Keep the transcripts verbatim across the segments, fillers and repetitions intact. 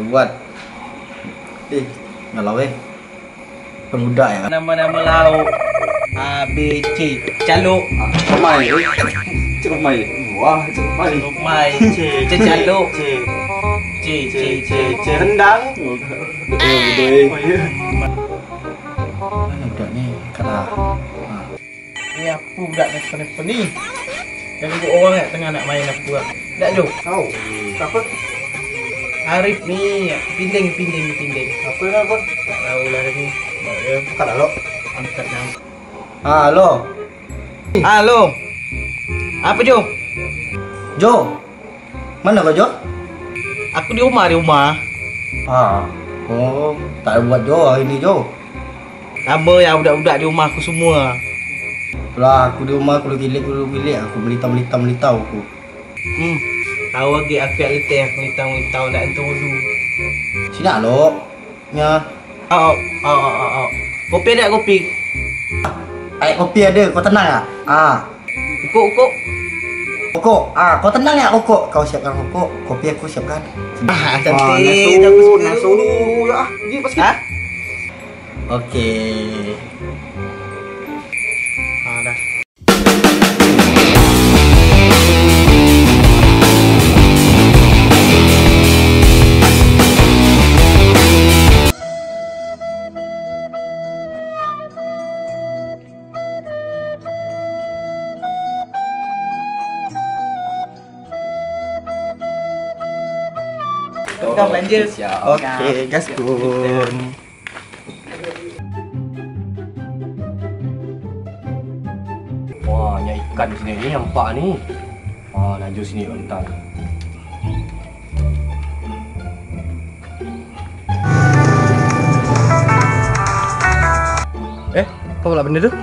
buat. Eh, ngalau eh. Pemuda ya. Nama-nama lauk A, B, C. Caluk. Comai. Comai. Wah, comai. Comai. C. C caluk. C. C, C, C, C rendang. Betul, betul. Mana budak ni? Kerah. Ni apa budak ni pening ni? Yang ikut orang kat tengah nak main apa lah. Tak jom. Tahu. Siapa? Arif ni pinding pinding pinding. Apa nak pun? Tak tahu lah ni. Ya, bukan dah lo. Angkat dah. Ah, halo. Halo. Apa Jo? Jo. Mana kau Jo? Aku di rumah di rumah. Ah. Oh, tak ada buat Jo hari ni Jo. Nama yang budak-budak di rumah aku semua. Lah aku di rumah aku dulu gilik dulu gilik aku melitau-melitau melitau aku. Hmm. Tahu lagi aku kat letih aku melitau-melitau nak entuk dulu. Sini lo. Nya. Oh, oh, oh, oh, oh. Kopi ada kopi. Air kopi ada, kau tenang tak? Ah. Ukuk ukuk. Kokok. Ah, kau tenang ya kokok. Kau siapkan kokok, kopi aku siapkan. Ah, Ah, cantik. nasu, Aku suka. nasu dulu. Ya, pergi pas Ha? Okey. Ah, dah. Kau belanja. Okey, gaspun. Wah, banyak ikan di sini ni nampak ni. Wah, lanjut sini bentar. Eh, apa pula benda tu?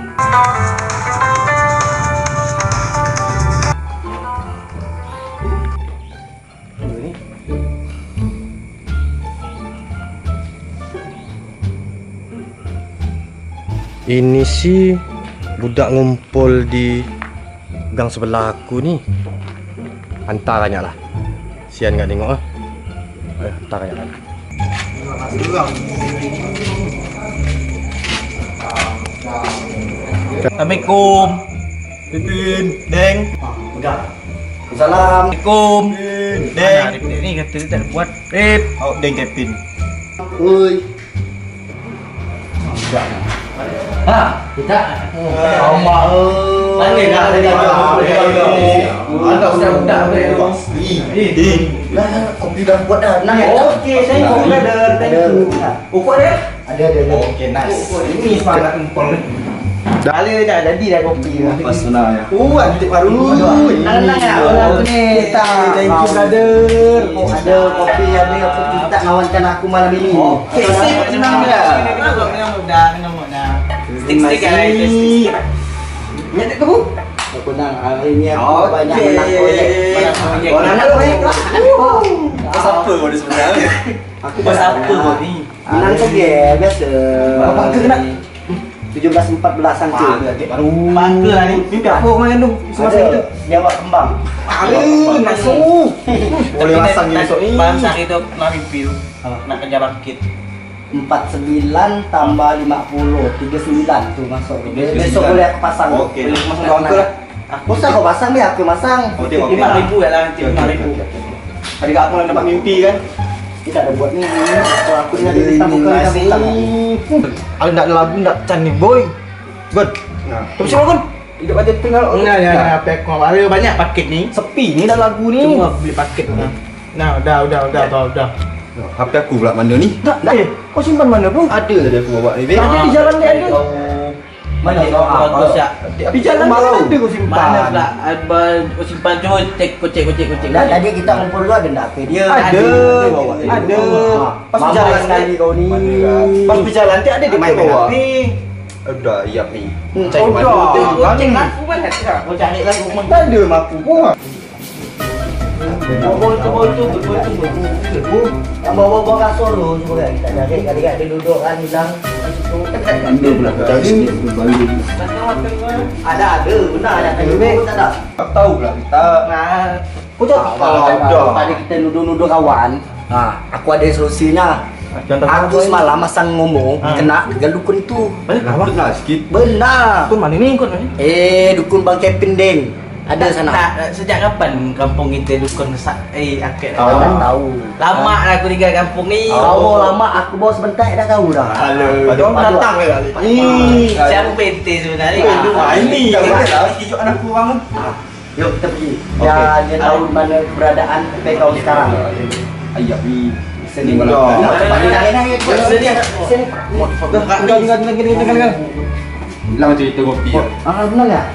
Ini sih budak ngumpul di gang sebelah aku ni. Hantar banyak lah. Sian nggak tengok ah. Eh, hantar banyak lah. Assalamualaikum. Pipin, Deng. Pegang. Salam. Assalamualaikum. Deng. Arif ni kata dia tak ada buat. Rip. Oh, Deng Kevin. Oi. Ha, tidak. Mak oi. Mana dah ada dia. Ada budak-budak apa Eh, Deng. Lah, kopi dah buat dah. Tenang ya. Okey, saya kopi ada. Thank you. Ukuk dia? Ada ada ada. Okey, nice. Ini semangat ngumpul ni. Dah ada dah jadi dah kopi. Pas sunah ya. Oh, antik baru. Tenang ya, orang aku ni. Thank you brother. Ada kopi ada apa kita ngawankan aku malam ini. Okey, sip senang dia. Dengan mudah, dengan mudah, dengan mudah. Stick-stick guys, stick. Ni tak kamu? Aku nak hari ni aku banyak menang proyek. Banyak proyek. Orang nak proyek lah. Kau siapa kau ni sebenarnya? Aku pas apa kau ni? Menang saja biasa. Apa ke nak? tujuh belas empat belas angka. Baru bangga lah ni. Mimpi apa kemarin tu? Semasa itu. Dia buat kembang. Aduh, masuk. Boleh masang ni besok ni. Malam sehari tu nak mimpi tu. Nak kerja bangkit. empat puluh sembilan tambah lima puluh tiga puluh sembilan tu masuk. Besok boleh aku pasang. Okey, masuk kau angka lah. Usah kau pasang dia, aku masang. lima ribu ya lah nanti lima ribu. Tadi kat aku nak dapat mimpi kan? Kita ada buat ni. Kalau aku ni ada kita buka ni. Aku nak ada lagu nak can ni boy. Good. Nah. Tapi siapa kan? Hidup aja tinggal. Nah, ya, ya, apa aku ada banyak paket ni. Sepi ni dah lagu ni. Cuma beli paket ni. Nah, udah, udah, udah, udah, udah. H P aku pula mana ni? Tak, tak. Eh, kau simpan mana pun? Ada tadi aku bawa ni. Ada di jalan ni ada. Mana kau bagus ya? Di jalan ni ada kau simpan. Mana pula? Kau simpan tu cek kocek kocek kocek. Dah tadi kita ngumpul dulu ada nak dia. Ada. Ada. Pas Mama berjalan sekali kau ni. Pas berjalan nanti ada di Main bawah. H P. Udah, iap ni. Cari mana? Kocek aku kan tak. Kau cari lah rumah. Tak ada mampu pun. Bawa tu, bawa tu, bawa tu, bawa tu. Bawa-bawa kasur tu semua kan. Kita cari kali-kali dia duduk kan hilang. Anda pula cari. Ada ada, benar ada kayu pun tak ada. Tak tahu pula kita. Nah, Kau jangan kalau dah. Tadi kita nuduh-nuduh kawan. Nah, aku ada solusinya. Contoh Aku semalam masang ngomong Ah. kena dengan dukun itu. Eh, apa? Lah sikit. Benar. Kun mana ni? Kun mana? Eh, dukun Bang Kevin Deng. Ada sana. Tak, tak, sejak kapan kampung kita dukun sak eh akak Kau dah kan tahu. tahu. Lama lah aku tinggal kampung ni. Kau mau lama, aku bawa sebentar dah tahu dah. Halo. Pada orang datang ke kali? Ih, siapa P T sebenarnya? Ah, ini. Kicau anak kurang. Yuk kita pergi. Ya, dia tahu di mana keberadaan P P kau sekarang. Ayah bi. Sini. Sini. Sini. Sini. Enggak, enggak, enggak, enggak, enggak. Hilang cerita kopi ya. Ah, benar ya?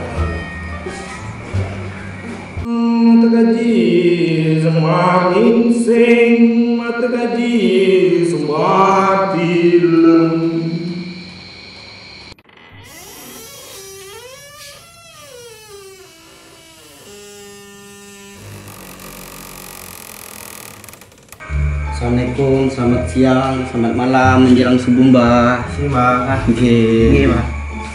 Tergaji semakin sing, mata gaji semakin lem. Assalamualaikum, selamat siang, selamat malam, menjelang subuh mbak. Simak. Oke. Gimana?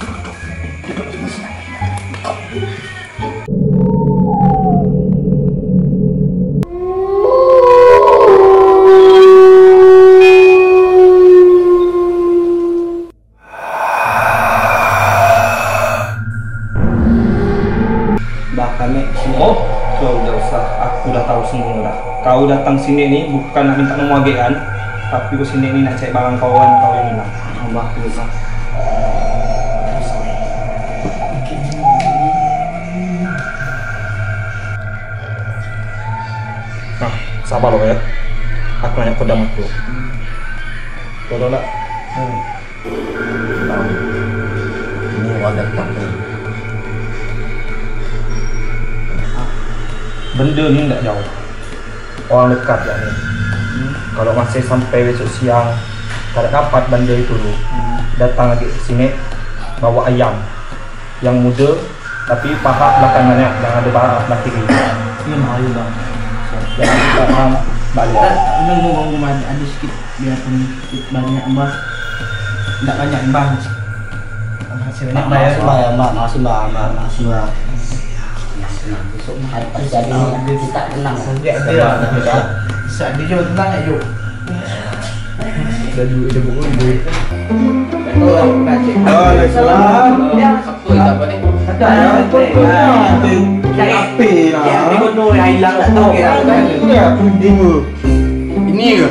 Mbak kami Oh, kau udah usah. Aku udah tahu semua dah. Kau datang sini ni bukan nak minta nombor agean, tapi kau sini ni nak cek barang kawan kau yang hilang. Mbak bisa. Nah, sabar lo ya. Aku nanya kodam aku. Kau tahu tak? Ini warga kampung. Benda ni tak jauh. Orang dekat ya ni. Kalau masih sampai besok siang tak dapat benda itu tu, datang lagi ke sini bawa ayam yang muda tapi paha belakang banyak dan ada barang belah kiri. Ini mahal bang. Jangan kita faham balik. Nunggu bang rumah ada sikit biarpun banyak bang. Tak banyak bang. Masih banyak Mak, bayar. makasih mbak ya mbak, makasih mbak, mbak, makasih mbak. Besok hari jadi ini kita tenang. Dia ada. Saat dia jual tenang tak jual. Dah duit dia buku duit. Oh, baca. Waalaikumsalam. Ya, apa tak apa ni? Ada. Cari Api lah. Ya, ni kono yang hilang tak tahu ke apa. Ini ya, puding tu. Ini ke?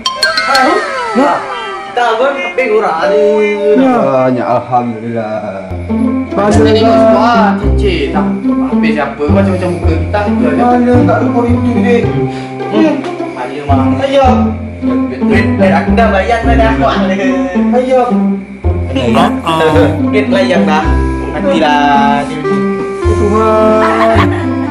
Tak pun tapi kurang ada. Banyak alhamdulillah. Kita tengok semua cincin tak habis siapa macam-macam muka kita tu aja. Mana tak lupa itu dek. Ayo mang. Ayo. Duit duit aku dah bayar dah aku ada. Ayo. Duit bayar dah. Nantilah. Tuhan.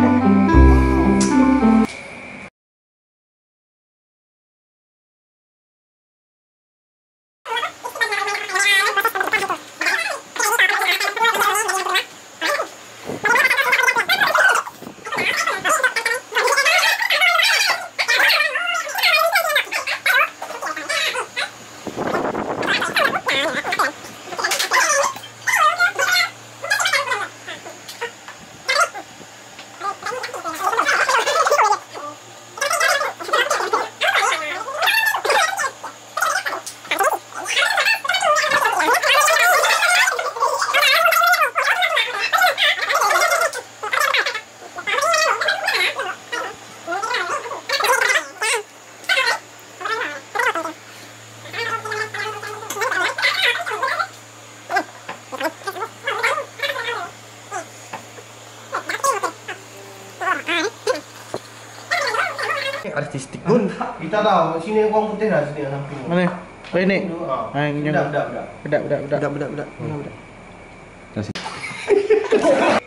Artistik pun. Kita tahu sini orang putih dah sini anak pink. Mana? Oh ini. Ah yang Budak, budak, budak. Budak budak budak. Budak budak budak. Budak budak.